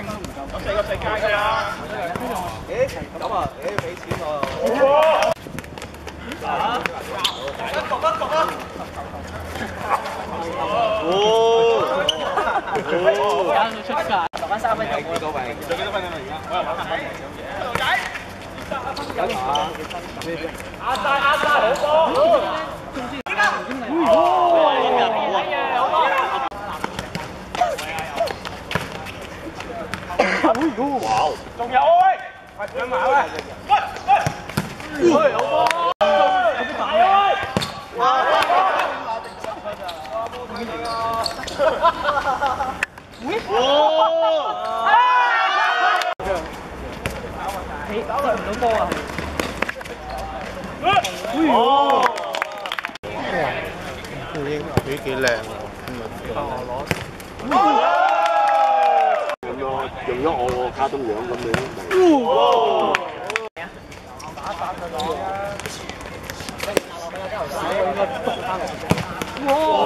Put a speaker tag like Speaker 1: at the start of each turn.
Speaker 1: 咁4個世界㗎啦。
Speaker 2: 咦？咁啊？咦？俾錢我。
Speaker 1: 啊！
Speaker 3: 加到出界，留翻3分鐘。
Speaker 2: 幾多位？
Speaker 1: 仲幾多分鐘啊？而家我又玩下翻嚟小仔。
Speaker 2: 有啊！
Speaker 1: 壓晒好波。哇！仲有喂，快上埋喂！喂，好波！
Speaker 3: 你接唔到波啊？
Speaker 4: 佢幾靚喎，用咗我個卡通樣咁樣。
Speaker 3: 哇！